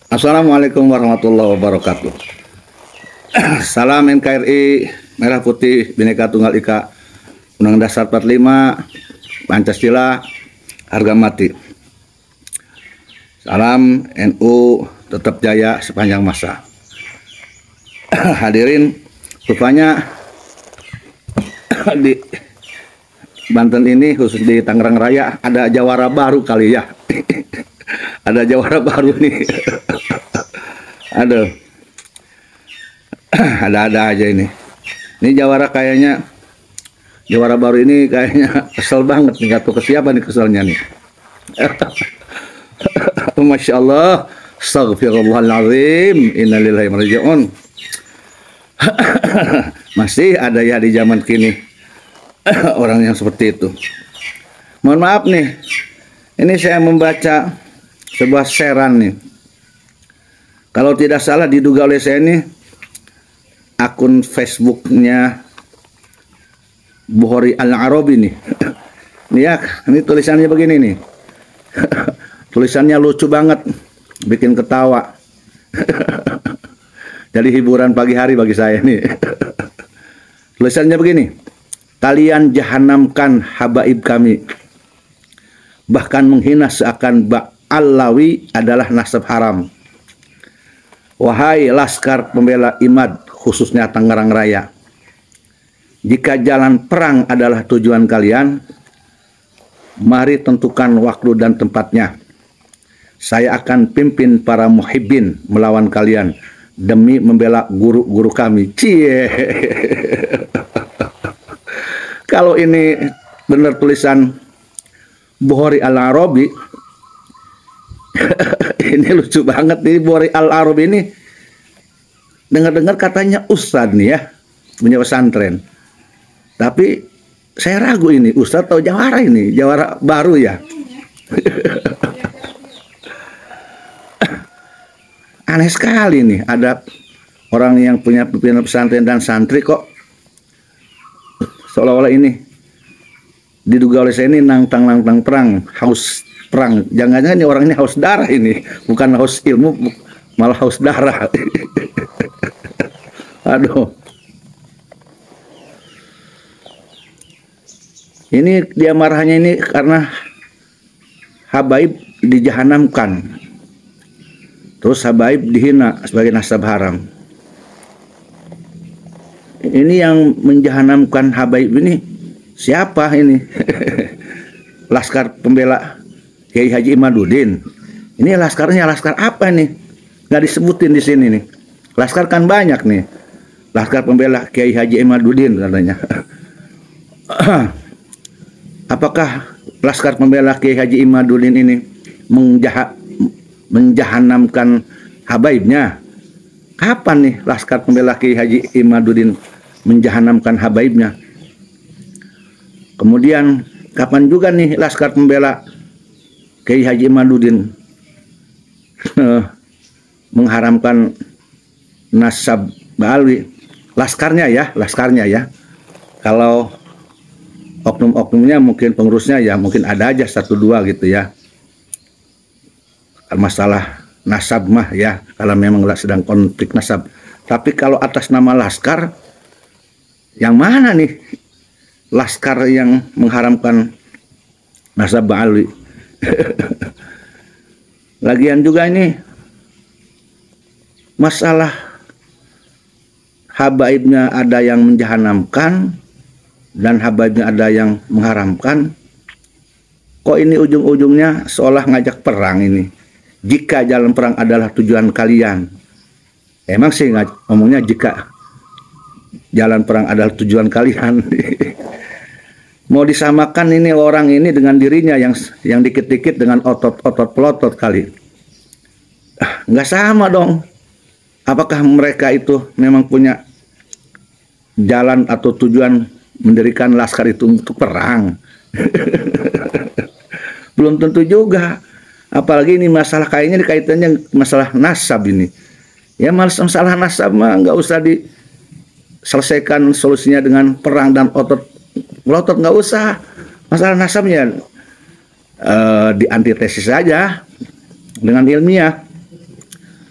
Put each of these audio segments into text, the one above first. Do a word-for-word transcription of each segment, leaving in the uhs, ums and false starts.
Assalamualaikum warahmatullahi wabarakatuh. Salam N K R I, Merah Putih, Bhinneka Tunggal Ika, Undang-Undang Dasar empat puluh lima, Pancasila, harga mati. Salam N U, tetap jaya sepanjang masa. Hadirin, rupanya di Banten ini, khusus di Tangerang Raya, ada jawara baru kali ya. Ada jawara baru nih. Aduh. Ada-ada aja ini. Ini jawara kayaknya, jawara baru ini kayaknya kesel banget nih. Gak tahu ke siapa nih keselnya nih. Masya Allah. Astagfirullahaladzim. Innalillahi wa inna ilaihi raji'un. Masih ada ya di zaman kini orang yang seperti itu. Mohon maaf nih. Ini saya membaca sebuah sharean nih. Kalau tidak salah diduga oleh saya ini akun Facebooknya Bukhari Al-Arabi nih. Nih ya, ini tulisannya begini nih. Tulisannya lucu banget, bikin ketawa. Jadi hiburan pagi hari bagi saya nih. Tulisannya begini. Kalian jahanamkan habaib kami. Bahkan menghina seakan bak Alawi adalah nasab haram. Wahai laskar pembela Imad, khususnya Tangerang Raya, jika jalan perang adalah tujuan kalian, mari tentukan waktu dan tempatnya. Saya akan pimpin para muhibbin melawan kalian demi membela guru-guru kami. Cie. Kalau ini benar tulisan Bukhari Al-Arabi, ini lucu banget nih. Bukhari Al-Arabi ini dengar-dengar katanya ustadz nih ya, punya pesantren. Tapi saya ragu ini ustadz atau jawara ini, jawara baru ya. Aneh sekali nih, ada orang yang punya pimpinan pesantren dan santri kok seolah-olah ini diduga oleh saya ini nantang-nantang perang, haus perang. Jangan-jangan ini orang ini haus darah ini, bukan haus ilmu, malah haus darah. Aduh. Ini dia marahnya ini karena habaib dijahanamkan. Terus habaib dihina sebagai nasab haram. Ini yang menjahanamkan habaib ini siapa ini? Laskar pembela Kiai Haji Imaduddin. Ini laskarnya laskar apa nih? Nggak disebutin di sini nih. Laskar kan banyak nih. Laskar pembela Kiai Haji Imaduddin katanya. Apakah laskar pembela Kiai Haji Imaduddin ini menjahat, menjahanamkan habaibnya? Kapan nih laskar pembela Kiai Haji Imaduddin menjahanamkan habaibnya? Kemudian kapan juga nih laskar pembela Kiai Haji Imaduddin mengharamkan nasab Ba'alwi? Laskarnya ya, laskarnya ya. Kalau oknum-oknumnya mungkin pengurusnya ya mungkin ada aja satu dua gitu ya. Masalah nasab mah ya, kalau memang sedang konflik nasab. Tapi kalau atas nama laskar, yang mana nih laskar yang mengharamkan nasab Ba'alwi? Lagian juga ini masalah habaibnya ada yang menjahanamkan dan habaibnya ada yang mengharamkan. Kok ini ujung-ujungnya seolah ngajak perang ini? Jika jalan perang adalah tujuan kalian. Emang sih ngomongnya jika jalan perang adalah tujuan kalian. Mau disamakan ini orang ini dengan dirinya yang yang dikit-dikit dengan otot-otot pelotot kali. Ah, nggak sama dong. Apakah mereka itu memang punya jalan atau tujuan mendirikan laskar itu untuk perang? Belum tentu juga. Apalagi ini masalah kayaknya dikaitannya masalah nasab ini. Ya masalah nasab mah nggak usah diselesaikan solusinya dengan perang dan otot melotot, nggak usah. Masalah nasabnya uh, diantitesis saja dengan ilmiah.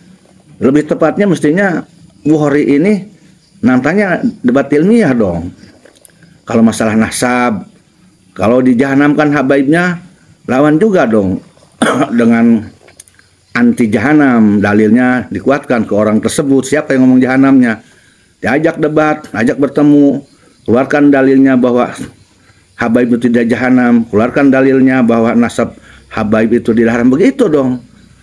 Lebih tepatnya mestinya Bukhari ini nantanya debat ilmiah dong. Kalau masalah nasab, kalau dijahanamkan habaibnya, lawan juga dong dengan anti jahanam. Dalilnya dikuatkan ke orang tersebut. Siapa yang ngomong jahanamnya? Diajak debat, ajak bertemu, keluarkan dalilnya bahwa habaib itu tidak jahanam, keluarkan dalilnya bahwa nasab habaib itu dilarang. Begitu dong.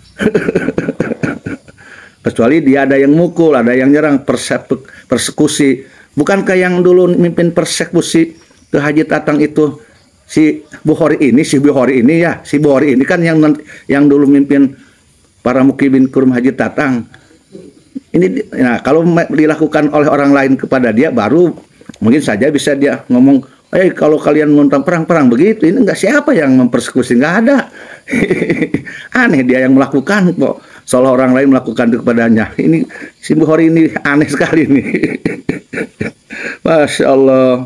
Kecuali dia ada yang mukul, ada yang nyerang, persekusi. Bukankah yang dulu mimpin persekusi ke Haji Tatang itu si Bukhari ini, si Bukhari ini ya, si Bukhari ini kan yang yang dulu mimpin para mukibin ke rumah Haji Tatang. Ini, nah kalau dilakukan oleh orang lain kepada dia, baru mungkin saja bisa dia ngomong, eh kalau kalian nonton perang-perang begitu, ini enggak, siapa yang mempersekusi, nggak ada. Aneh dia yang melakukan kok, seolah orang lain melakukan itu kepadanya. Ini si Bukhari ini aneh sekali nih. Masya Allah.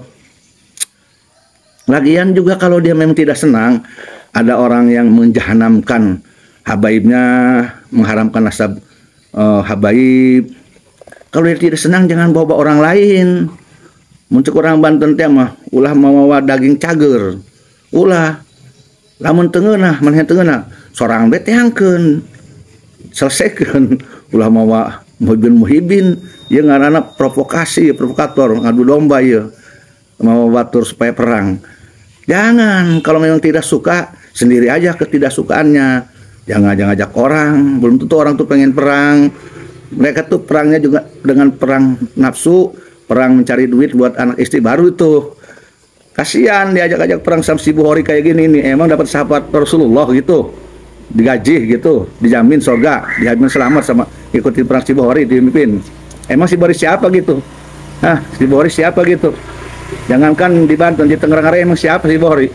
Lagian juga kalau dia memang tidak senang ada orang yang menjahanamkan habaibnya, mengharamkan nasab uh, habaib. Kalau dia tidak senang, jangan bawa orang lain. Muncul orang Banten teh mah ulah mawa daging cager, ulah lamun tengeunah maneh tengeunah sorang bete hangkeun selesaikeun, ulah mawa muhibin muhibin ieu ngaranna provokasi, provokator, ngadu domba ieu, mau batur supaya perang. Jangan, kalau memang tidak suka sendiri aja ketidaksukaannya, jangan ajak orang. Belum tentu orang tuh pengen perang. Mereka tuh perangnya juga dengan perang nafsu, perang mencari duit buat anak istri baru itu. Kasihan diajak-ajak perang sama si Bukhari kayak gini nih. Emang dapat sahabat Rasulullah gitu, digaji gitu, dijamin surga, dijamin selamat sama ikuti perang si Bukhari dipimpin. Emang si Bukhari siapa gitu? Hah, si Bukhari siapa gitu? Jangankan di Banten, di Tangerang Raya emang siapa si Bukhari?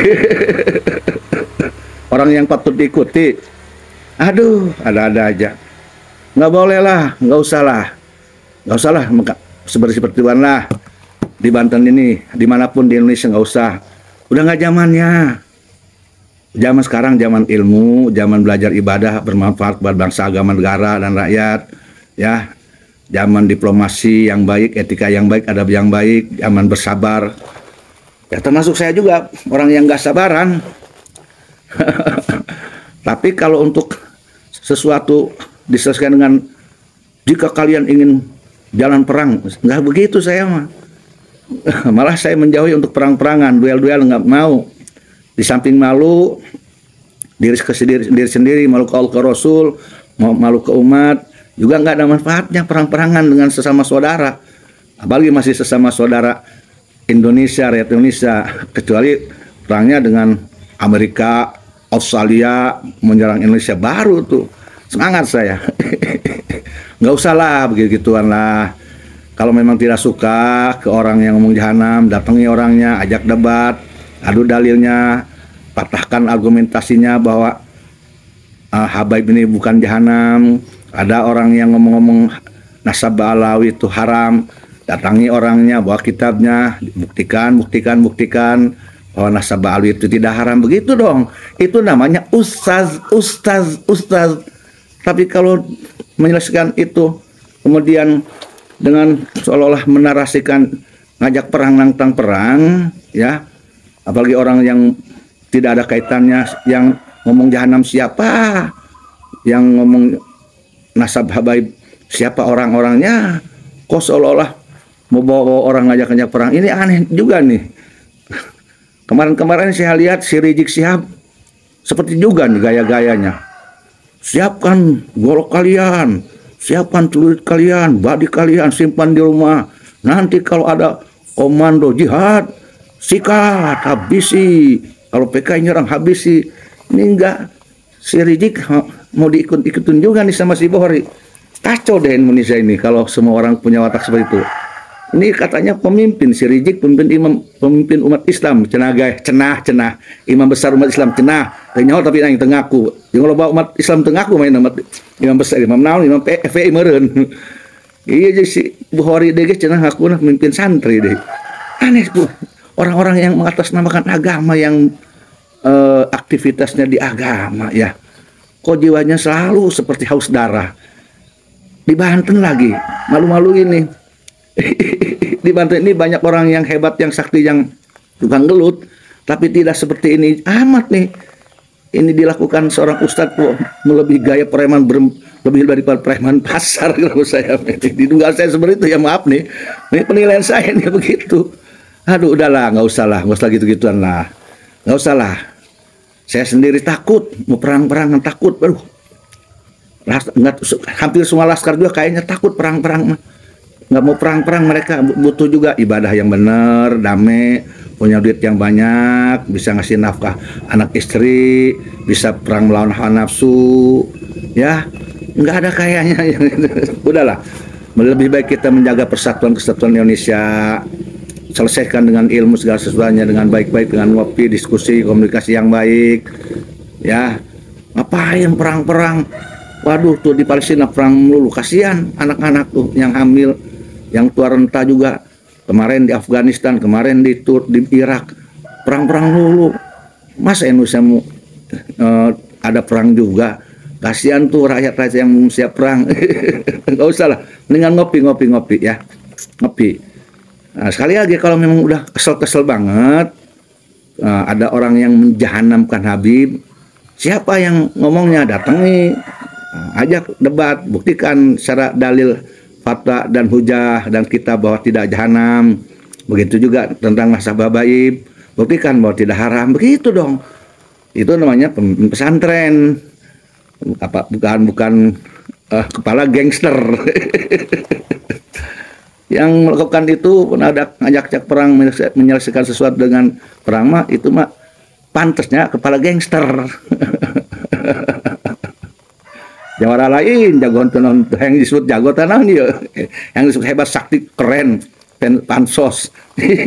Orang yang patut diikuti. Aduh, ada-ada aja. Nggak boleh lah, nggak usah lah, nggak usah lah seperti sepertian lah di Banten ini, dimanapun di Indonesia nggak usah. Udah nggak zamannya. Zaman sekarang zaman ilmu, zaman belajar ibadah bermanfaat buat bangsa, agama, negara dan rakyat. Ya, zaman diplomasi yang baik, etika yang baik, adab yang baik, zaman bersabar. Ya termasuk saya juga orang yang nggak sabaran. Tapi kalau untuk sesuatu diselesaikan dengan jika kalian ingin jalan perang, nggak begitu saya mah. Malah saya menjauhi untuk perang-perangan, duel-duel nggak mau. Di samping malu diri sendiri, diri sendiri, malu ke Allah, ke Rasul, malu ke umat, juga nggak ada manfaatnya perang-perangan dengan sesama saudara. Apalagi masih sesama saudara Indonesia, rakyat Indonesia, kecuali perangnya dengan Amerika, Australia menyerang Indonesia, baru tuh semangat saya. Nggak usah lah begitu-gituan lah. Kalau memang tidak suka ke orang yang ngomong jahanam, datangi orangnya, ajak debat, adu dalilnya, patahkan argumentasinya bahwa uh, habaib ini bukan jahanam. Ada orang yang ngomong-ngomong nasab alawi itu haram, datangi orangnya, bawa kitabnya, buktikan, buktikan, buktikan bahwa nasab alawi itu tidak haram. Begitu dong. Itu namanya ustaz, ustaz, ustaz. Tapi kalau menyelesaikan itu kemudian dengan seolah-olah menarasikan ngajak perang nantang perang, ya, apalagi orang yang tidak ada kaitannya, yang ngomong jahanam siapa, yang ngomong nasab habaib siapa orang-orangnya, kok seolah-olah mau bawa orang ngajak-ngajak perang. Ini aneh juga nih. Kemarin-kemarin saya lihat si Rizik Syihab seperti juga nih gaya-gayanya. Siapkan golok kalian, siapkan celurit kalian, badi kalian, simpan di rumah. Nanti kalau ada komando jihad, sikat, habisi. Kalau P K I nyerang, habisi. Ini enggak, si Rizik mau diikut-ikutin juga nih sama si Bukhari. Kacau deh Indonesia ini kalau semua orang punya watak seperti itu. Ini katanya pemimpin, si Rizik pemimpin imam, pemimpin umat Islam, cenah guys, cenah, cenah, imam besar umat Islam, cenah, nyawa tapi nang tengaku. Yang kalau bawa umat Islam tengaku main umat imam besar, imam naon, imam F P I meureun. Iya jadi si Bukhari deh cenah aku nah pemimpin santri deh. Aneh tuh orang-orang yang mengatasnamakan agama, yang uh, aktivitasnya di agama ya. Kok jiwanya selalu seperti haus darah. di Banten lagi, malu-malu ini. Di Banten ini banyak orang yang hebat, yang sakti, yang tukang gelut, tapi tidak seperti ini amat nih. Ini dilakukan seorang ustadz kok melebihi gaya preman, lebih daripada preman pasar kalau saya. Diduga saya seperti itu, ya maaf nih. Ini penilaian saya nih begitu. Aduh udahlah, nggak usah lah, nggak usah gitu-gituan lah. Nggak usah lah. Saya sendiri takut, mau perang-perangan takut. Aduh. Nggak, hampir semua laskar juga kayaknya takut perang-perang. Nggak mau perang-perang, mereka butuh juga ibadah yang benar, damai, punya duit yang banyak, bisa ngasih nafkah anak istri, bisa perang melawan hawa nafsu, ya nggak ada kayaknya. Udahlah, lebih baik kita menjaga persatuan kesatuan Indonesia, selesaikan dengan ilmu segala sesuatunya dengan baik-baik, dengan ngopi, diskusi, komunikasi yang baik, ya. Ngapain perang-perang? Waduh, tuh di Palestina perang melulu, kasihan anak-anak tuh yang hamil, yang tua renta juga. Kemarin di Afghanistan, kemarin di Tur, di Irak, perang-perang dulu. Masa Indonesia mau uh, ada perang juga? Kasihan tuh rakyat-rakyat yang mau siap perang. Nggak usah lah, mendingan ngopi-ngopi-ngopi ya, ngopi. Nah, sekali lagi kalau memang udah kesel-kesel banget, uh, ada orang yang menjahanamkan Habib, siapa yang ngomongnya, datangi, uh, ajak debat, buktikan secara dalil, fatwa dan hujah dan kitab bahwa tidak jahanam. Begitu juga tentang nasabah baib, buktikan bahwa tidak haram. Begitu dong. Itu namanya pesantren. Apa bukan bukan uh, kepala gangster. Yang melakukan itu pun ada ngajak-ngajak perang, menyelesaikan sesuatu dengan perang mah itu mah pantasnya kepala gangster. Jawara lain jagoan tenon yang disebut jago tanah nih, yang disebut hebat sakti keren pansos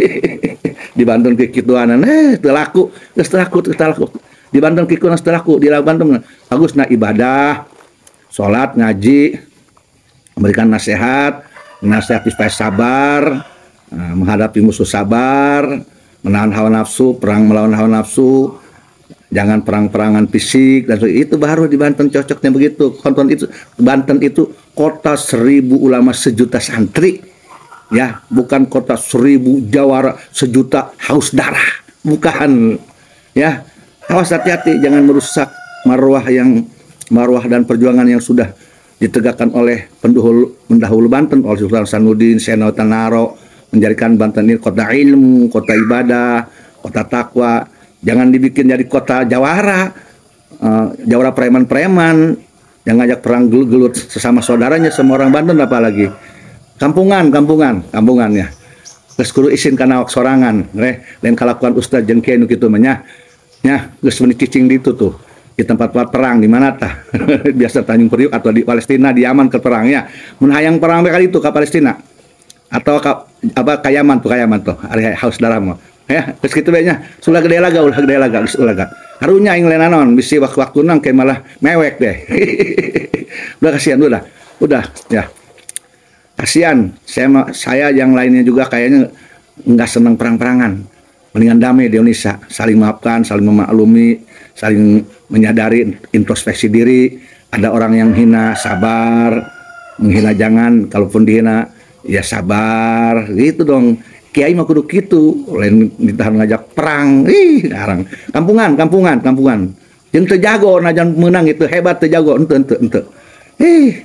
di Banten kekituanan eh telaku geus telaku telaku di Banten kikunan telaku di Banten bagus nah ibadah salat ngaji memberikan nasihat nasihat supaya sabar menghadapi musuh, sabar menahan hawa nafsu, perang melawan hawa nafsu, jangan perang-perangan fisik dan itu baru di Banten cocoknya begitu. Konten itu Banten itu kota seribu ulama sejuta santri, ya bukan kota seribu jawara sejuta haus darah, bukan. Ya awas hati-hati jangan merusak marwah yang marwah dan perjuangan yang sudah ditegakkan oleh pendahulu pendahulu Banten oleh Sultan Hasanuddin, Seno Tanaro, menjadikan Banten ini kota ilmu, kota ibadah, kota takwa. Jangan dibikin jadi kota jawara, uh, jawara preman-preman yang ngajak perang gelut sesama saudaranya, semua orang Banten apalagi. Kampungan, kampungan, kampungan ya. Geus kudu isin kana awak sorangan, eh lain kalakuan ustaz jeung kiai nu kitu mah nya. Nya geus meuni cicing di itu tuh. Di tempat-tempat perang di mana tah? Biasa Tanjung Priok atau di Palestina di Yaman ke perangnya. Mun hayang perang mereka itu ke Palestina. Atau ke apa ka Yaman tuh, ka Yaman tuh. Ari haus darah mah. Ya, terus gitu banyak. Sulah gede laga, ulah gede laga, ulah laga. Harunya yang lain naon, bisi waktu-waktu nang kayak malah mewek deh. Udah kasihan udah, udah ya. Kasihan. Saya saya yang lainnya juga kayaknya nggak senang perang-perangan. Mendingan damai di Indonesia, saling maafkan, saling memaklumi, saling menyadari, introspeksi diri. Ada orang yang hina, sabar, menghina jangan. Kalaupun dihina, ya sabar, gitu dong. Kiai mah kudu kitu, lain ditahan ngajak perang, ih ngarang. Kampungan, kampungan, kampungan. Jeung teu jago najan menang itu hebat teu jago, ente ente ente. Ih.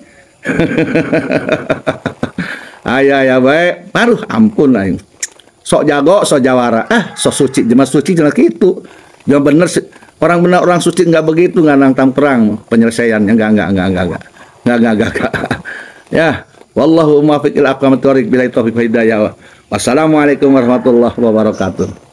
Aya ya bae, paruh ampun aing. Sok jago, sok jawara. Ah, sok suci, jemaah suci cenah kitu. Jangan bener orang benar orang suci enggak begitu nganang tam perang penyelesaiannya enggak enggak enggak enggak enggak. Enggak enggak enggak. enggak. Ya, wallahu muwaffiq ila aqwamit thoriq bila taufiq hidayah. Wassalamualaikum warahmatullahi wabarakatuh.